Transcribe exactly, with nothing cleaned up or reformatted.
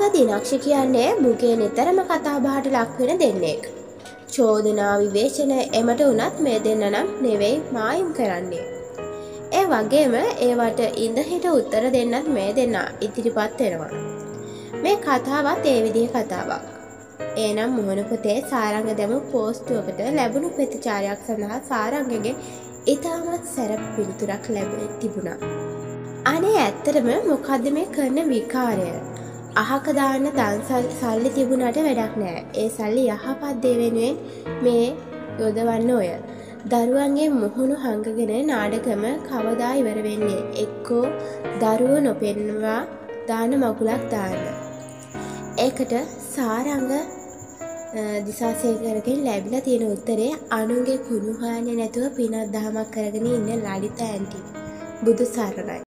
දිනක්ෂ කියන්නේ බුගේ නිතරම කතා බහට ලක් වෙන දෙන්නෙක්. චෝදනා විවේචන එමට උනත් මේ දෙන්න නම් නෙවෙයි මායිම් කරන්නේ. ඒ වගේම ඒවට ඉඳහිට උත්තර දෙන්නත් මේ දෙන්න ඉදිරිපත් වෙනවා. මේ කතාවත් ඒ විදිහේ කතාවක්. එනම් මොහොන පොතේ සාරංග දැමු පෝස්ටුවකට ලැබුණු ප්‍රතිචාරයක් සඳහා සාරංගගෙන් ඉතාමත් සැර පිළිතුරක් ලැබී තිබුණා. අනේ ඇත්තටම මොකද්ද මේ කරන විකාරය? අහක දාන්න දන්සල් සල්ලි තිබුණාට වැඩක් නෑ. ඒ සල්ලි යහපත් දේ වෙනුවෙන් මේ යොදවන්න ඔය. දරුවන්ගේ මුහුණු හංගගෙන නාඩගම කවදා ඉවර වෙන්නේ? එක්කෝ දරුවෝ නොපෙන්වා දාන මගුලක් දාන්න. ඒකට සාරංග දිසාසේකරගෙන් ලැබිලා තියෙන උත්තරේ අනුන්ගේ කුණු හොයන්නේ නැතුව පිනක් දහමක් කරගෙන ඉන්න ලලිතා ඇන්ටි. බුදු සරණයි.